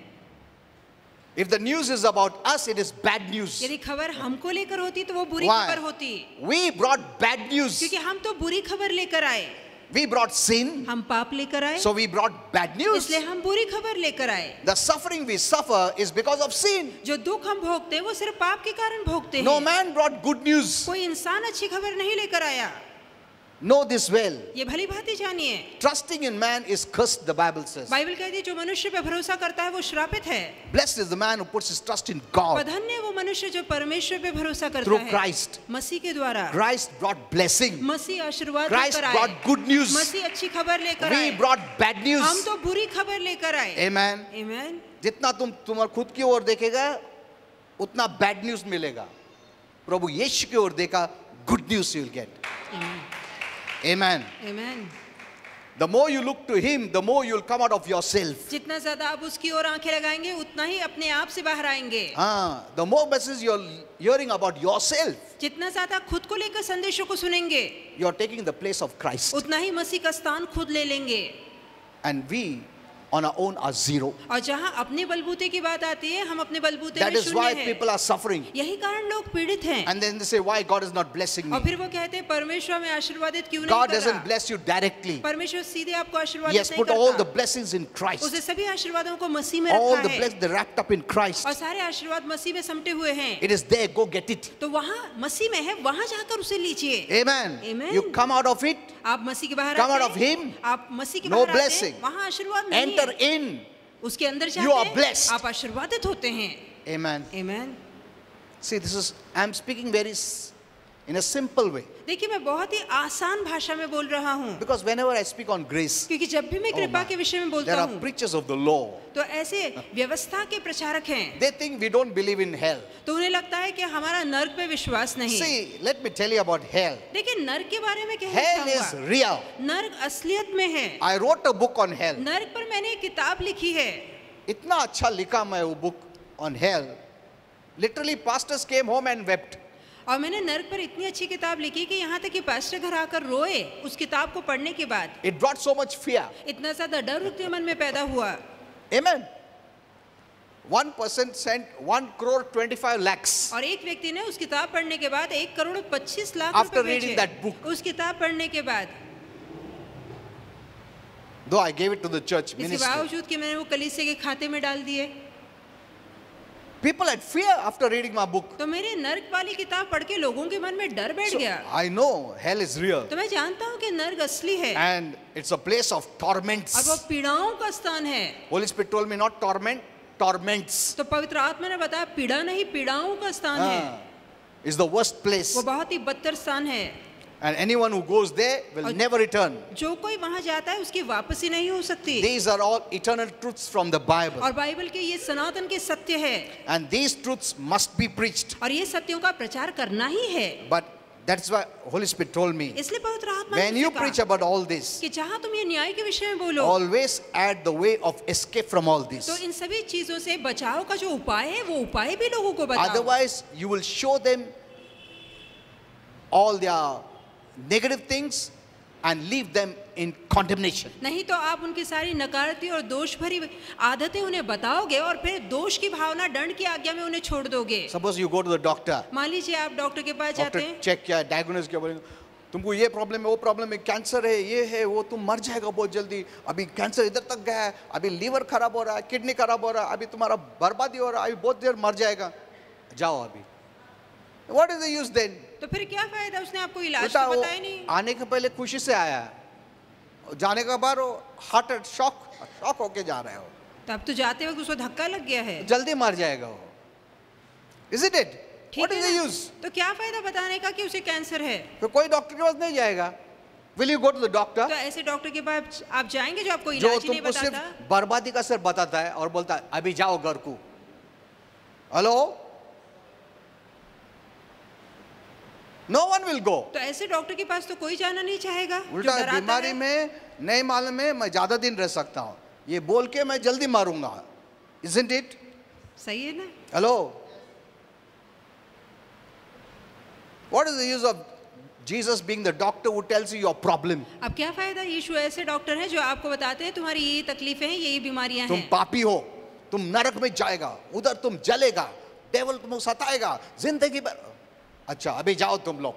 If the news is about us, it is bad news. यदि खबर हमको लेकर होती तो वो बुरी Why? खबर होती. We brought bad news. क्योंकि हम तो बुरी खबर लेकर आए. We brought sin, हम पाप लेकर आए. so we brought bad news. इसलिए हम बुरी खबर लेकर आए. The suffering we suffer is because of sin. जो दुख हम भोगते हैं वो सिर्फ पाप के कारण भोगते हैं. No man brought good news. कोई इंसान अच्छी खबर नहीं लेकर आया. Know this well. ये भली भांति जानिए. Trusting in man is cursed, the Bible says. Bible कहती है जो मनुष्य पे भरोसा करता है वो श्रापित है. Blessed is the man who puts his trust in God. धन्य है वो मनुष्य जो परमेश्वर पे भरोसा करता Through है. Christ. मसीह के द्वारा. Christ brought blessing. मसीह आशीर्वाद Christ लेकर आए. brought good news. मसीह अच्छी खबर लेकर We आए. brought bad news. हम तो बुरी खबर लेकर आए. Amen. आमीन. जितना तुम तुम्हारे खुद की ओर देखेगा उतना बैड न्यूज मिलेगा. प्रभु यीशु की ओर देखा, good news you will get. Amen. आमीन. The more you look to him, the more you will come out of yourself. जितना ज्यादा आप उसकी ओर आंखें लगाएंगे उतना ही अपने आप से बाहर आएंगे. The more messages you are hearing about yourself, जितना ज्यादा खुद को लेकर संदेशों को सुनेंगे you are taking the place of Christ. उतना ही मसीह का स्थान खुद ले लेंगे. And we on our own are zero. और जहाँ अपने बलबूते की बात आती है हम अपने बलबूते That में is शून्य why हैं. people are suffering. यही कारण लोग पीड़ित हैं. And then they say, why God is not blessing और me? फिर वो कहते हैं परमेश्वर में आशीर्वादित क्यों नहीं God कर doesn't रहा. bless you directly. परमेश्वर सीधे आपको He आशीर्वादित has नहीं put all the करता. blessings in Christ. उसे सभी आशीर्वादों को मसीह में All रखा the है blessings they're wrapped up in Christ. और सारे आशीर्वाद मसीह में समटे हुए हैं. It is there, go get it. तो वहाँ मसीह में है, वहाँ जाकर उसे लीजिए. Amen. Amen. You come out of it, आप मसीह के बाहर come out आते of हैं, him, आप मसीह के no बाहर आते blessing. हैं, वहाँ आशीर्वाद नहीं enter है. in. उसके अंदर You are जाते हैं, blessed. आप आशीर्वादित होते हैं. Amen. आमीन. See, I'm speaking in a simple way. देखिए मैं बहुत ही आसान भाषा में बोल रहा हूँ. Because whenever I speak on grace, क्योंकि जब भी मैं कृपा के विषय में there बोलता are हूँ preachers of the law. तो ऐसे व्यवस्था के प्रचारक हैं. They think we don't believe in hell. तो उन्हें लगता है कि हमारा नर्क पे विश्वास नहीं. See, let me tell you about hell. देखिए नर्क के बारे में Hell is कहना real. नर्क असलियत में है. I wrote a book on hell. नर्क पर मैंने एक किताब लिखी है. इतना अच्छा लिखा मैं वो book on hell. Literally, pastors came home and wept. और मैंने नर्क पर इतनी अच्छी किताब लिखी कि यहाँ तक कि पास्टर घर आकर रोए उस किताब को पढ़ने के बाद. It brought so much fear. इतना ज्यादा डर उनके मन में पैदा हुआ. Amen. One person sent 1,25,00,000 lakhs. और एक व्यक्ति ने उस किताब पढ़ने के बाद 1,25,00,000 After रुपए reading भेजे. that book. उस किताब पढ़ने के बाद. Though I gave it to the church इसके ministry. बावजूद कि मैंने वो कलीसिया के खाते में डाल दिए. People had fear after reading my book. तो मेरे नर्क वाली किताब पढ़ के लोगों के मन में डर बैठ So, गया. I know hell is real. तो मैं जानता हूँ कि नर्क असली है And it's a place of torments. और वो पीड़ाओं का स्थान है. Holy Spirit told me not torment, torments. तो पवित्र आत्मा ने बताया पीड़ा नहीं पीड़ाओं का स्थान है. Is the worst place. वो बहुत ही बदतर स्थान है. And anyone who goes there will never return. जो कोई वहाँ जाता है उसकी वापसी नहीं हो सकती. These are all eternal truths from the Bible. और बाइबल के ये सनातन के सत्य है. And these truths must be preached. और ये सत्यों का प्रचार करना ही है. But that's why Holy Spirit told me, इसलिए पवित्र आत्मा when ने you मुझसे preach कहा about all this, कि जहाँ तुम ये न्याय के विषय में बोलो always add the way of escape from all this. तो इन सभी चीजों से बचाव का जो उपाय है वो उपाय भी लोगों को बताओ. Otherwise, you will show them all their negative things and leave them in condemnation. नहीं तो आप उनकी सारी नकारात्मक और दोष भरी आदतें उन्हें बताओगे और फिर दोष की भावना दंड की आज्ञा में उन्हें छोड़ दोगे. Suppose you go to the doctor. मान लीजिए आप डॉक्टर के पास जाते डॉक्टर हैं. चेक किया, डायग्नोज किया, बोलेंगे तुमको ये प्रॉब्लम है, वो प्रॉब्लम है, कैंसर है, ये है, वो, तुम मर जाएगा बहुत जल्दी, अभी कैंसर इधर तक गया है, अभी लीवर खराब हो रहा है, किडनी खराब हो रहा है, अभी तुम्हारा बर्बादी हो रहा है, अभी बहुत देर मर जाएगा, जाओ अभी. What is the use then? तो फिर क्या फायदा, उसने आपको इलाज बेटा तो वो बताया नहीं. आने के पहले खुशी से आया है, जाने के बाद हार्ट शॉक होके जा रहे हो, तब तो जाते वक्त उसको धक्का लग गया है. जल्दी मर जाएगा वो. Isn't it? ठीक What है is the ना? use? तो क्या फायदा बताने का कि उसे कैंसर है. तो कोई डॉक्टर के पास नहीं जाएगा. Will you go to the doctor? तो ऐसे डॉक्टर के पास आप जाएंगे जो आपको जो इलाज ही नहीं तुमको बताता. सिर्फ बर्बादी का सिर्फ बताता है और बोलता है अभी जाओ घर को. Hello, no one will go. तो ऐसे डॉक्टर के पास तो कोई जाना नहीं चाहेगा. जो उल्टा डराता बीमारी है. में नहीं मालूम है मैं ज्यादा दिन रह सकता हूँ, ये बोल के मैं जल्दी मारूंगा. Isn't it? सही है ना. Hello. What is the use of Jesus being the doctor who tells you your problem. अब क्या फायदा, यीशु ऐसे डॉक्टर हैं जो आपको बताते हैं तुम्हारी ये तकलीफें हैं, यही बीमारियां तुम हैं। पापी हो, तुम नरक में जाएगा, उधर तुम जलेगा, डेविल तुमको सताएगा जिंदगी भर। अच्छा अभी जाओ तुम लोग।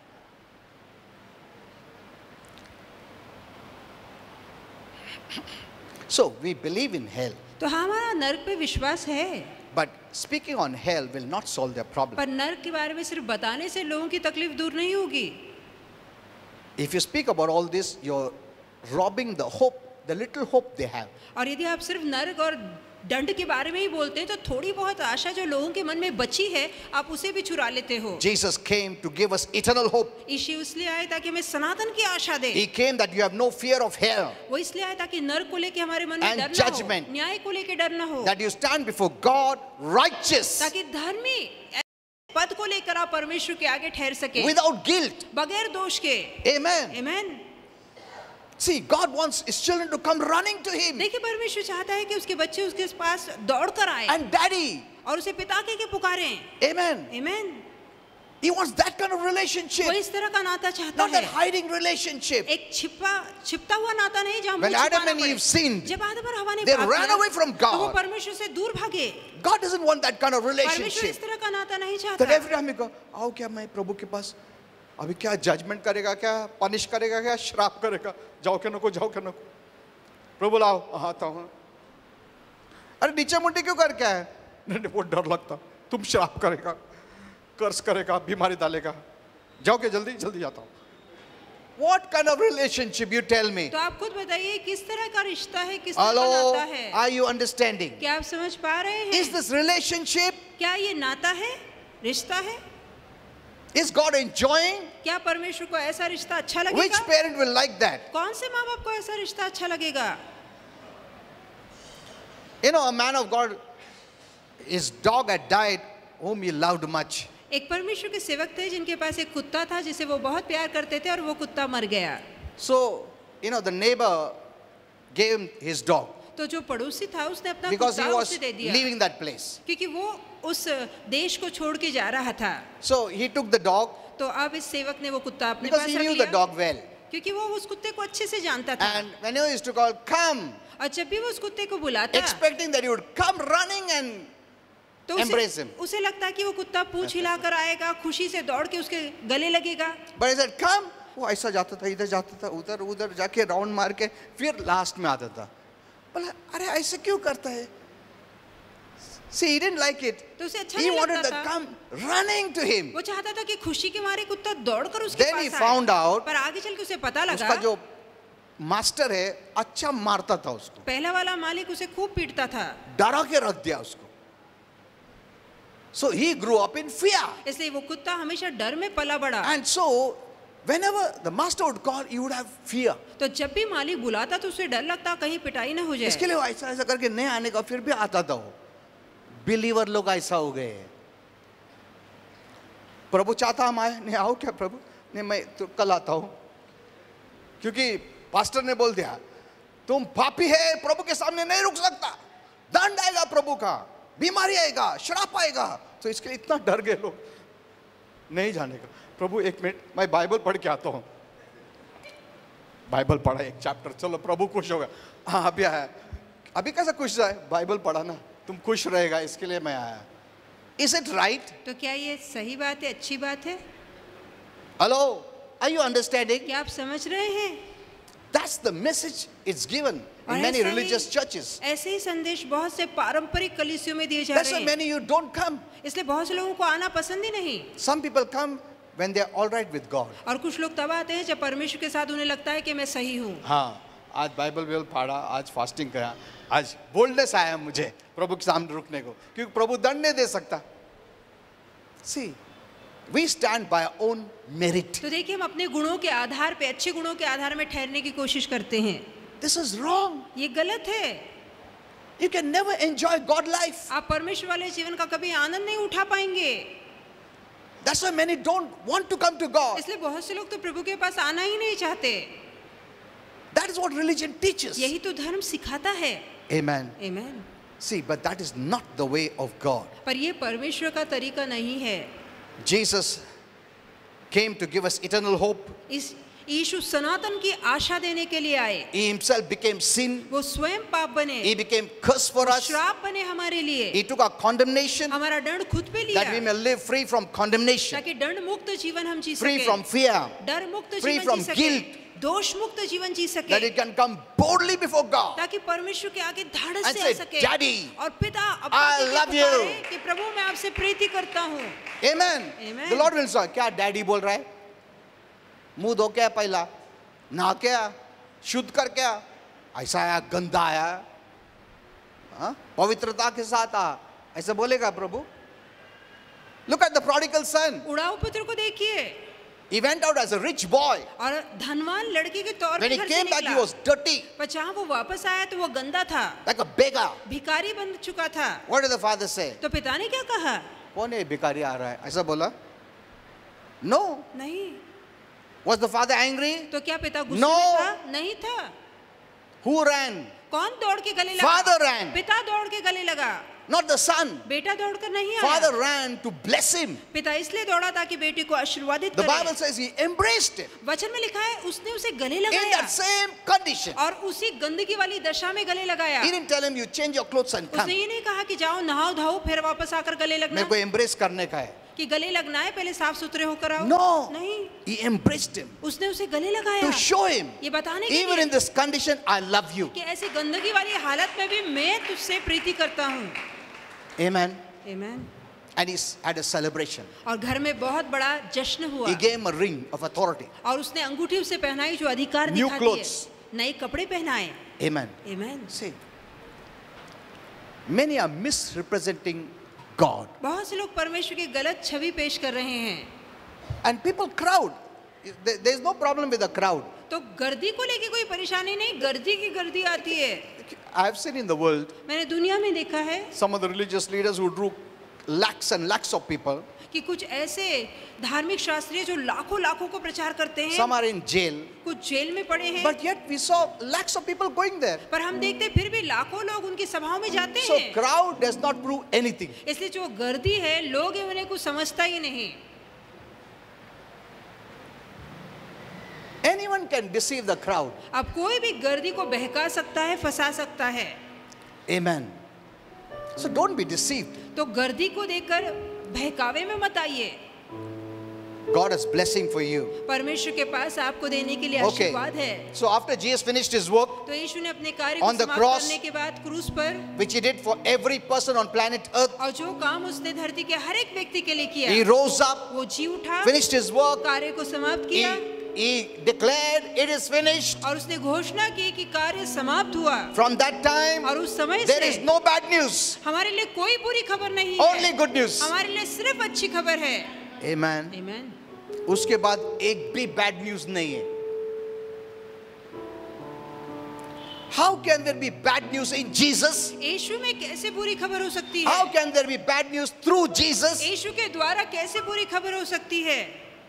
So we believe in hell, तो हमारा नर्क पे विश्वास है, but speaking on hell will not solve their problem. पर नर्क के बारे में सिर्फ बताने से लोगों की तकलीफ दूर नहीं होगी। If you speak about all this, you're robbing the hope, the little hope they have. और यदि आप सिर्फ नर्क और दंड के बारे में ही बोलते हैं तो थोड़ी बहुत आशा जो लोगों के मन में बची है आप उसे भी चुरा लेते हो। Jesus came to give us eternal hope. यीशु इसलिए आए ताकि हमें सनातन की आशा दे। He came that you have no fear of hell, वो इसलिए आए ताकि नर्क को लेके हमारे मन में And डर ना judgment. हो, न्याय को लेके डर ना हो, that you stand before God righteous, ताकि धर्मी पद को लेकर आप परमेश्वर के आगे ठहर सके without guilt. बगैर दोष के। Amen. आमीन। See, God wants His children to come running to Him. देखिए परमेश्वर चाहता है कि उसके बच्चे उसके पास दौड़ कर आए And Daddy. और उसे पिता के पुकारें। Amen. आमीन। He wants that kind of relationship. वो इस तरह का नाता चाहता Not that है, hiding relationship. एक छिपा हुआ नाता नहीं जहाँ When मुंह Adam छिपाना and पड़े। Eve sinned, जब आदम और हवा ने they पाप ran किया, away from तो वो God. परमेश्वर से दूर भागे। God doesn't want that kind of परमेश्वर relationship. इस तरह का नाता नहीं That चाहता। every time you go, आओ क्या मैं प्रभु के पास, अभी क्या जजमेंट करेगा, क्या पनिश करेगा, क्या श्राप करेगा, जाओ क्या नको, जाओ क्या नको, प्रभु लाओ, आता हूँ। अरे नीचे मुंडी क्यों कर, क्या है? नहीं वो डर लगता, तुम श्राप करेगा, कर्स करेगा, बीमारी डालेगा, जाओ क्या जल्दी जल्दी आता हूँ। What kind of relationship, you tell me? तो आप खुद बताइए किस तरह का रिश्ता है, किस तरह का Hello, नाता है? are you understanding? क्या आप समझ पा रहे हैं? Is this relationship? क्या ये नाता है, रिश्ता है? Is God enjoying? क्या परमेश्वर को ऐसा रिश्ता अच्छा Which लगेगा? parent will like that? कौन से माँ बाप को ऐसा रिश्ता अच्छा लगेगा? You know, a man of God, his dog had died, whom he loved much. एक परमेश्वर के सेवक थे जिनके पास एक कुत्ता था जिसे वो बहुत प्यार करते थे और वो कुत्ता मर गया। So, you know, the neighbor gave him his dog तो जो पड़ोसी था उसने अपना because कुत्ता he was उसे दे दिया leaving that place. क्योंकि वो उस देश को छोड़ के जा रहा था। So he took the dog तो अब इस सेवक ने वो कुत्ता अपने because पास he रख knew the लिया dog well. क्योंकि वो उस कुत्ते को अच्छे से जानता था। And when he used to call, come, और जब भी वो उस कुत्ते को बुलाता expecting that he would come running and तो embrace him. उसे लगता कि वो कुत्ता पूंछ हिलाकर आएगा, खुशी से दौड़ के उसके गले लगेगा। But he said, come. वो ऐसा जाता था, इधर जाता था, उधर उधर जाके राउंड मार के फिर लास्ट में आता था। बोला अरे ऐसे क्यों करता है? See, he didn't like it. तो उसे अच्छा He नहीं wanted लगता to था। come running to him. वो चाहता था कि खुशी के मारे कुत्ता दौड़कर उसके Then पास he आए। found out पर आगे चल के उसे पता लगा उसका जो मास्टर है अच्छा मारता था उसको, पहला वाला मालिक उसे खूब पीटता था, डरा के रख दिया उसको. So he grew up in fear. इसलिए वो कुत्ता हमेशा डर में पला बड़ा। And so whenever the master would call, he would have fear. तो जब भी मालिक बुलाता तो उसे डर लगता कहीं पिटाई ना हो जाए। इसके लिए वो ऐसा ऐसा करके नहीं आने का, फिर भी आता था वो. बिलीवर लोग ऐसा हो गए हैं. प्रभु चाहता हम आए, नहीं आओ क्या प्रभु, नहीं मैं तो कल आता हूं, क्योंकि पास्टर ने बोल दिया तुम पापी है, प्रभु के सामने नहीं रुक सकता, दंड आएगा प्रभु का, बीमारी आएगा, श्राप आएगा. तो इसके लिए इतना डर गए लोग नहीं जाने का. प्रभु एक मिनट मैं बाइबल पढ़ के आता हूं. बाइबल पढ़ा एक चैप्टर, चलो प्रभु खुश होगा. हाँ अभी आया, अभी कैसा खुश है, बाइबल पढ़ा ना, तुम खुश रहेगा, इसके लिए मैं आया. Is it right? तो क्या ये सही बात है, अच्छी बात है? Hello, are you understanding? क्या आप समझ रहे हैं? That's the message it's given और in many ऐसा ही- religious churches. ऐसे ही संदेश बहुत से पारंपरिक कलीसियों में दिए जा That's रहे why हैं। many you don't come. इसलिए बहुत से लोगों को आना पसंद ही नहीं। Some people come when they're all right with God. और कुछ लोग तब आते हैं जब परमेश्वर के साथ उन्हें लगता है कि मैं सही हूँ। हाँ, आज बाइबल भी पढ़ा, आज फास्टिंग करा, आज बोल्डनेस आया मुझे प्रभु के सामने रुकने को, क्योंकि प्रभु दंड नहीं दे सकता. See, we stand by our own merit. तो देखिए हम अपने गुणों के आधार पे, अच्छे गुणों के आधार में ठहरने की कोशिश करते हैं। This is wrong. ये गलत है। You can never enjoy God life. आप परमेश्वर वाले जीवन का कभी आनंद नहीं उठा पाएंगे। That's why many don't want to come to God. इसलिए बहुत से लोग तो प्रभु के पास आना ही नहीं चाहते। That is what religion teaches. यही तो धर्म सिखाता है। Amen. आमीन। See, but that is not the way of God. पर ये परमेश्वर का तरीका नहीं है। Jesus came to give us eternal hope. इस यीशु सनातन की आशा देने के लिए आए। He himself became sin. वो स्वयं पाप बने, He became curse for us. श्राप बने हमारे लिए, He took our condemnation हमारा दंड खुद पे लिया, that we may live free from condemnation, ताकि दंड मुक्त जीवन हम जी free सके, from fear, डर मुक्त free जीवन from जी सके, guilt, दोष मुक्त जीवन जी सके, that he can come boldly before God ताकि परमेश्वर के आगे धाड़स and से आ say, सके Daddy, और पिता I अपने love you. पुकारे कि प्रभु मैं आपसे प्रीति करता हूँ। Amen. Amen. The Lord will say, क्या डैडी बोल रहा है? मुंह धो के पहला, नहा के आ, शुद्ध कर के आ, ऐसा आया गंदा आया, हाँ? पवित्रता के साथ आ, ऐसा बोलेगा प्रभु? Look at the prodigal son. उड़ाऊ पुत्र को देखिए, He went out as a rich boy. और धनवान लड़के के तौर When पे he घर से came back, he निकला, was dirty, पर जहाँ वो वापस आया तो वो गंदा था, like a beggar. भिखारी बन चुका था। What did the father say? तो पिता ने क्या कहा? कौन है भिखारी आ रहा है? ऐसा बोला? No. नहीं। Was the father angry? तो क्या पिता गुस्से No. में था? नहीं था। Who ran? कौन दौड़ के गले लगा? Father ran. पिता दौड़ के गले लगा, Not the son. बेटा दौड़कर नहीं आया। Father ran to bless him. पिता इसलिए दौड़ा ताकि बेटे को आशीर्वादित The करे। Bible says he embraced him वचन में लिखा है उसने उसे गले in लगाया that same condition. और उसी गंदगी वाली दशा में गले लगाया। He didn't tell him you change your clothes and come. उसने ये नहीं कहा कि जाओ नहाओ धाओ फिर वापस आकर गले लगना, मेरे को embrace करने का है. कि गले लगना है पहले साफ सुथरे होकर आओ। No. नहीं, He embraced him उसने उसे गले लगाया to show him ये बताने के even लिए in this condition I love you. कि ऐसी गंदगी वाली हालत में भी मैं तुझसे प्रीति करता हूँ। Amen. आमीन। And he had a celebration. और घर में बहुत बड़ा जश्न हुआ He gave him a ring of authority. और उसने अंगूठी उसे पहनाई जो अधिकार New दिखाती है, clothes. नए कपड़े पहनाए। Amen. आमीन। See, many are misrepresenting God. बहुत से लोग परमेश्वर की गलत छवि पेश कर रहे हैं। And people crowd. There is no problem with the crowd. तो गर्दी को लेके कोई परेशानी नहीं, गर्दी की गर्दी आती है। I have seen in the world मैंने दुनिया में देखा है some of the religious leaders who drew lakhs and lakhs of people. कि कुछ ऐसे धार्मिक शास्त्री जो लाखों लाखों को प्रचार करते हैं, Some are in jail. कुछ जेल में पड़े हैं, But yet we saw lakhs of people going there. पर हम देखते फिर भी लाखों लोग उनकी सभाओं में जाते So हैं। crowd does not prove anything. इसलिए जो गर्दी है लोग उन्हें कुछ समझता ही नहीं। Anyone can deceive the crowd. अब कोई भी गर्दी को बहका सकता है, फंसा सकता है। Amen. So don't be deceived. तो गर्दी को देखकर बहकावे में मत आइए। God has blessing for you. परमेश्वर के पास आपको देने के लिए Okay. आशीर्वाद है। So after Jesus finished his work, तो यीशु ने अपने कार्य को On the समाप्त cross, करने के बाद क्रूस पर, which he did for every person on planet Earth, और जो काम उसने धरती के हर एक व्यक्ति के लिए किया, he rose up, वो जी उठा, finished his work, कार्य को समाप्त किया he declared it is finished. और उसने घोषणा की कि कार्य समाप्त हुआ। From that time, और उस समय there is से no bad news, हमारे लिए कोई बुरी खबर नहीं only है, good news. हमारे लिए सिर्फ अच्छी खबर है। Amen. आमीन। उसके बाद एक भी bad news नहीं है. How can there be bad news in Jesus? यीशु में कैसे बुरी खबर हो सकती How है? can there be bad news through Jesus? यीशु के द्वारा कैसे बुरी खबर हो सकती है?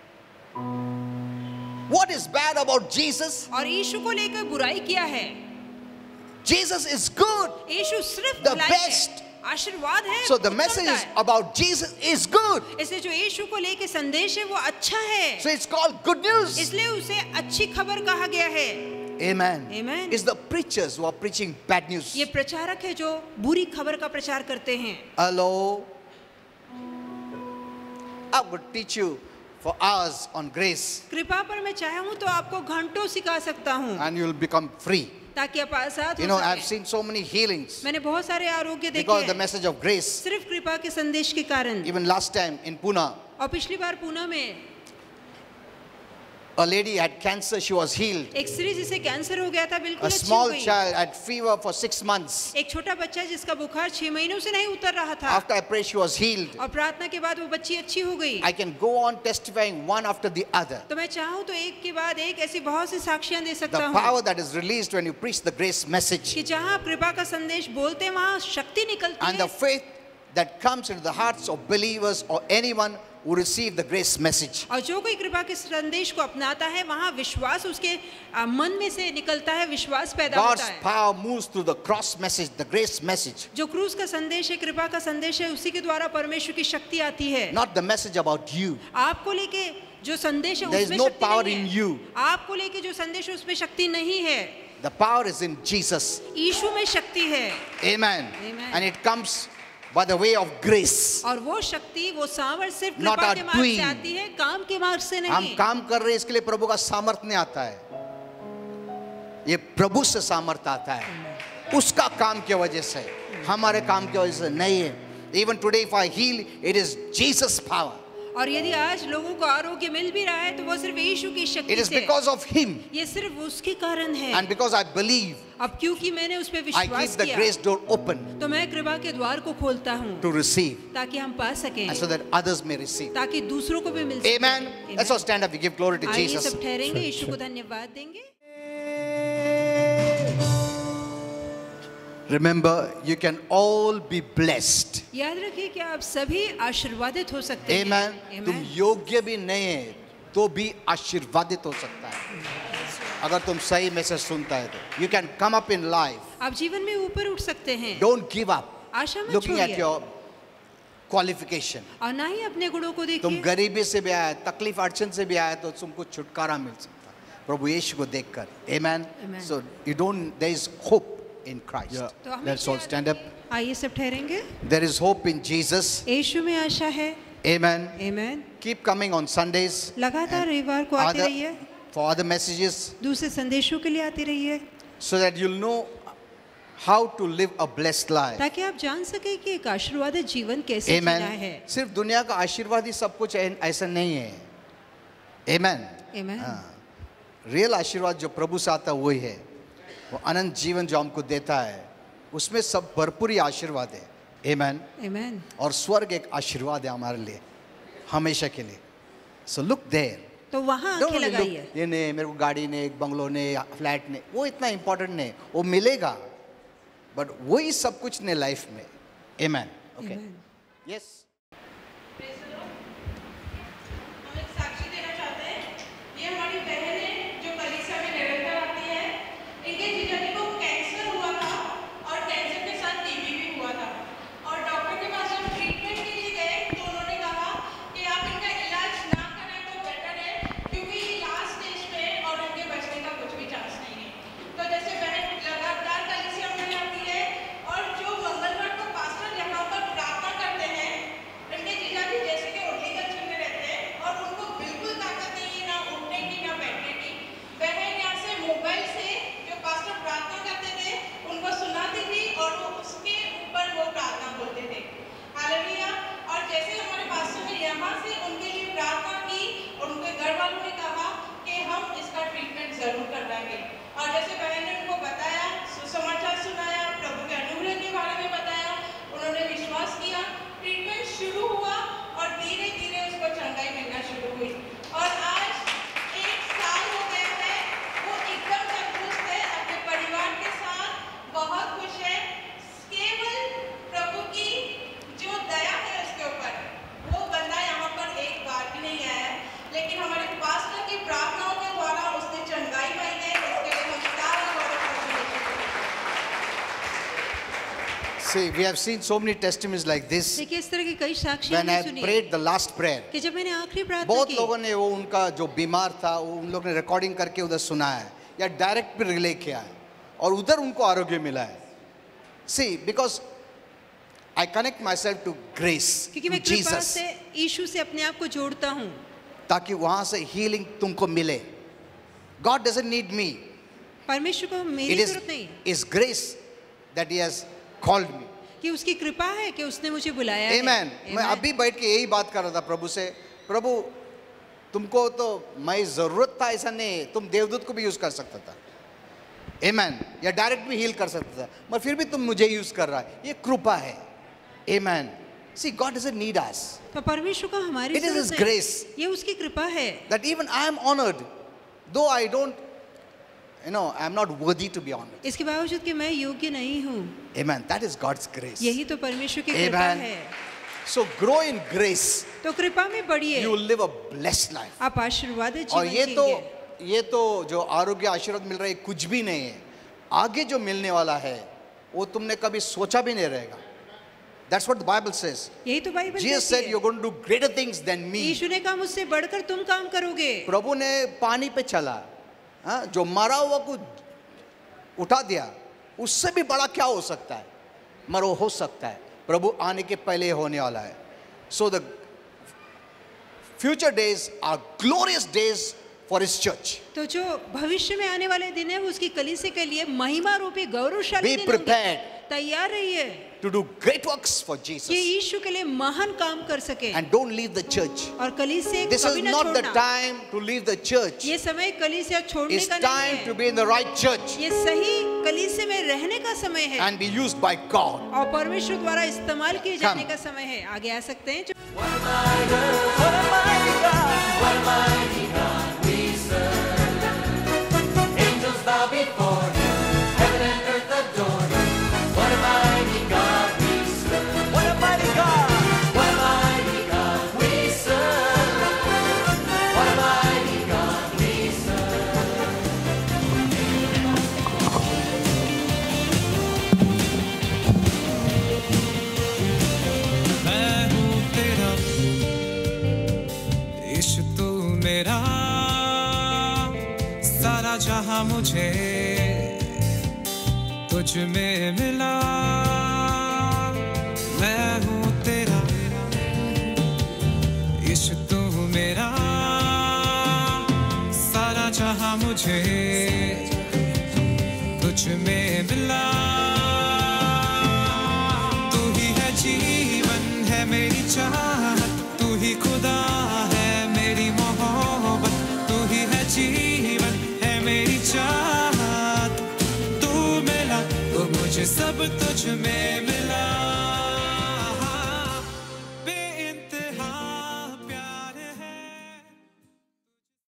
What is bad about Jesus? और यीशु को लेकर बुराई क्या है? Jesus is good. यीशु सिर्फ The भलाई best. है, आशीर्वाद है। So the उत्तमता message है। about Jesus is good. इसलिए जो यीशु को लेके संदेश है वो अच्छा है, So it's called good news. इसलिए उसे अच्छी खबर कहा गया है। Amen. Amen. It's the preachers who are preaching bad news. ये प्रचारक है जो बुरी खबर का प्रचार करते हैं। Hello. I would teach you for hours on grace कृपा पर मैं चाहूँ तो आपको घंटों सिखा सकता हूँ and you will become free. ताकि आप आजाद You हो know, I've सकें। seen so many healings मैंने बहुत सारे आरोग्य देखे because the हैं, message of grace. सिर्फ कृपा के संदेश के कारण। Even last time in Pune, और पिछली बार पुणे में a lady had cancer, she was healed. एक स्त्री जिसे कैंसर हो गया था बिल्कुल A अच्छी हो small गई। child had fever for 6 months. एक छोटा बच्चा जिसका बुखार 6 महीनों से नहीं उतर रहा था, After I prayed, she was healed. और प्रार्थना के बाद वो बच्ची अच्छी हो गई। I can go on testifying one after the other. तो मैं चाहूँ तो एक के बाद एक ऐसी बहुत सी साक्ष्यां दे The सकता हूँ power that is released when you preach the grace message कि जहाँ आप कृपा का संदेश बोलते हैं वहाँ शक्ति निकलती and है, the faith that comes into the hearts of believers or anyone who receive the grace message. और जो कोई कृपा के संदेश को अपनाता है वहाँ विश्वास उसके मन में से निकलता है, विश्वास पैदा होता God's है। power moves through the cross message, the grace message. जो क्रूस का संदेश है, कृपा का संदेश है, उसी के द्वारा परमेश्वर की शक्ति आती है। Not the message about you. आपको लेके जो संदेश है There is उसमें no शक्ति power नहीं in है। you. आपको लेके जो संदेश है उसमें शक्ति नहीं है। The power is in Jesus. यीशु में शक्ति है। Amen. Amen. And it comes by the way of grace. और वो शक्ति, वो सामर्थ सिर्फ Not कृपा our के मार्ग से doing. आती है, काम के मार्ग से हम नहीं। काम कर रहे हैं इसके लिए प्रभु का सामर्थ्य नहीं आता है, ये प्रभु से सामर्थ्य आता है, उसका काम की वजह से, हमारे काम की वजह से नहीं है। Even today if I heal, it is Jesus' power. और यदि आज लोगों को आरोग्य मिल भी रहा है तो वो सिर्फ यीशु की It शक्ति is से, because of Him. ये सिर्फ उसके कारण है। And because I believe, अब क्योंकि मैंने उस पे I विश्वास keep the किया, grace door open तो मैं कृपा के द्वार को खोलता हूँ to receive, ताकि हम पा सकें, and so that others may receive. ताकि दूसरों को भी मिल सके। Amen. Let's all stand up. We give glory to आइए Jesus. सब ठहरेंगे, यीशु को धन्यवाद देंगे। Remember, you can all be blessed. याद रखिए कि आप सभी आशीर्वादित हो सकते हैं। Amen. तुम Amen. योग्य भी नहीं है तो भी आशीर्वादित हो सकता है अगर तुम सही मैसेज सुनता है तो। You can come up in life. आप जीवन में ऊपर उठ सकते हैं। Don't give up. आशा मत Looking at छोड़िए your qualification. और ना ही अपने गुणों को तुम देखिए। गरीबी से भी आए, तकलीफ अड़चन से भी आए तो तुमको छुटकारा मिल सकता है प्रभु यीशु को देखकर। Amen. Amen. So you don't. There is hope in Christ. तो हमें Let's all क्या- stand up. आइए सब ठहरेंगे। There is hope in Jesus. यीशु में आशा है। Amen. Amen. Keep coming on Sundays. लगातार रविवार को आते रहिए, For other messages, दूसरे संदेशों के लिए आते रहिए, so that you'll know how to live a blessed life. ताकि आप जान सके कि एक आशीर्वादित जीवन कैसे Amen. जीना है। सिर्फ दुनिया का आशीर्वाद ही सब कुछ है, ऐसा नहीं है। Amen. Amen. रियल आशीर्वाद जो प्रभु से आता है वही है, वो अनंत जीवन जो हमको देता है, उसमें सब भरपूर ही आशीर्वाद है। Amen. Amen. और स्वर्ग एक आशीर्वाद है हमारे लिए हमेशा के लिए। So look there. तो वहाँ Don't आंखें only लगाइए। look, ये नहीं मेरे को गाड़ी नहीं, एक बंगलो नहीं, फ्लैट नहीं, वो इतना इम्पोर्टेंट नहीं, वो मिलेगा, बट वही सब कुछ नहीं लाइफ में। Amen. Okay. Amen. Yes. हम एक साक्षी देना चाहते हैं। ये हमारी बहन है जो कलीसिया में निरंतर आती है। इनके जीजा जी को कैंसर हुआ था और कैंसर के साथ टीबी भी हुआ था और डॉक्टर के पास जब ट्रीटमेंट के लिए गए तो उन्होंने कहा कि आप इनका इलाज ना करें तो बेटर है क्योंकि लास्ट स्टेज पे और इनके बचने का कुछ भी चांस नहीं है। तो जैसे बहन लगातार कलीसिया में आती है और जो मंगलवार को पास्टर यहाँ पर प्रार्थना करते हैं, इनके जीजा जी जैसे कि उल्टी कर चलने रहते हैं और उनको बिल्कुल ताकत नहीं है ना उठने की ना बैठने की। बहन यहाँ से मोबाइल से जो पास्टर प्रार्थना करते थे उनको सुनाती थी और वो उसके ऊपर वो प्रार्थना बोलते थे। हालेलुया। और जैसे हमारे पास्टर ने यहाँ से उनके लिए प्रार्थना की और उनके घर वालों ने कहा कि हम इसका ट्रीटमेंट जरूर करवाएंगे और जैसे बहन ने उनको बताया, सुसमाचार सुनाया, प्रभु के अनुग्रह के बारे में बताया, उन्होंने विश्वास किया, ट्रीटमेंट शुरू हुआ और धीरे धीरे उसको चंगाई मिलना शुरू हुई और आज 1 साल हो गया है। वो एकदम तंदुरुस्त है, अपने परिवार के साथ बहुत खुश है। केवल प्रभु की जो दया है उसके ऊपर, वो बंदा यहाँ पर एक बार भी नहीं आया है, लेकिन हमारे पास्टर की प्रार्थनाओं के द्वारा उसने चंगाई पाई है। इसके लिए हम सारा गौरव करते हैं। See, we have seen so many testimonies like this. देखिए इस तरह की कई साक्षी When I हमने सुनी prayed the last prayer, कि जब मैंने आखिरी प्रार्थना बहुत की, लोगों ने वो उनका जो बीमार था वो उन लोगों ने रिकॉर्डिंग करके उधर सुना है या डायरेक्ट भी रिले किया है और उधर उनको आरोग्य मिला है। See, because I connect myself to grace, क्योंकि to मैं कृपा Jesus, से यीशु से अपने आप को जोड़ता हूँ ताकि वहाँ से हीलिंग तुमको मिले। God doesn't need me. परमेश्वर को It मेरी is जरूरत नहीं His grace that He has called me. कि उसकी कृपा है कि उसने मुझे बुलाया है। Amen. मैं अभी बैठ के यही बात कर रहा था प्रभु से, प्रभु तुमको तो मैं जरूरत था ऐसा नहीं, तुम देवदूत को भी यूज कर सकता था। Amen. या डायरेक्ट भी हील कर सकता था, मगर फिर भी तुम मुझे यूज कर रहा है, ये कृपा है। Amen. See, God doesn't need us. तो परमेश्वर को हमारी It is His जरूरत नहीं, grace ये उसकी कृपा है। that even I am honored, though I don't You know, I'm not worthy to be honored. इसके बावजूद कि मैं योग्य नहीं हूँ, Amen. That is God's grace. यही तो परमेश्वर की कृपा Amen. है। So grow in grace. तो कृपा में बढ़िए, You will live a blessed life. आप आशीर्वादित और जीवन ये तो जो आरोग्य आशीर्वाद मिल रहा है कुछ भी नहीं है, आगे जो मिलने वाला है वो तुमने कभी सोचा भी नहीं रहेगा. That's what the Bible says. यही तो Bible Jesus said you're going to do greater things than me. यीशु ने कहा मुझसे बढ़कर तुम काम करोगे। प्रभु ने पानी पे चला, जो मरा हुआ को उठा दिया, उससे भी बड़ा क्या हो सकता है? मरो हो सकता है, प्रभु आने के पहले होने वाला है. So the future days are glorious days for his church. तो जो भविष्य में आने वाले दिन है वो उसकी कलीसिया के लिए महिमा रूपी गौरवशाली Be दिन होंगे। prepared तैयार रहिए to do great works for कि Jesus. यीशु के लिए महान काम कर सके And don't leave the church. और कलीसिया This कभी is ना not the छोड़ना। time to leave the church. ये समय कलीसिया छोड़ने It's का time नहीं to है, be in the right church ये सही कलीसिया में रहने का समय है and be used by God. और परमेश्वर द्वारा इस्तेमाल किए जाने Come. का समय है। आगे आ सकते हैं। सारा जहां मुझे तुझ में मिला, मैं हूँ तेरा, यीशु तू मेरा, सारा जहां मुझे तुझ में मिला, तू ही है जीवन है मेरी चाहत, तू ही खुदा है मेरी मोहब्बत, तू ही है जीवन है मेरी चाहत, तू मिला तो मुझे सब तुझ में मिला।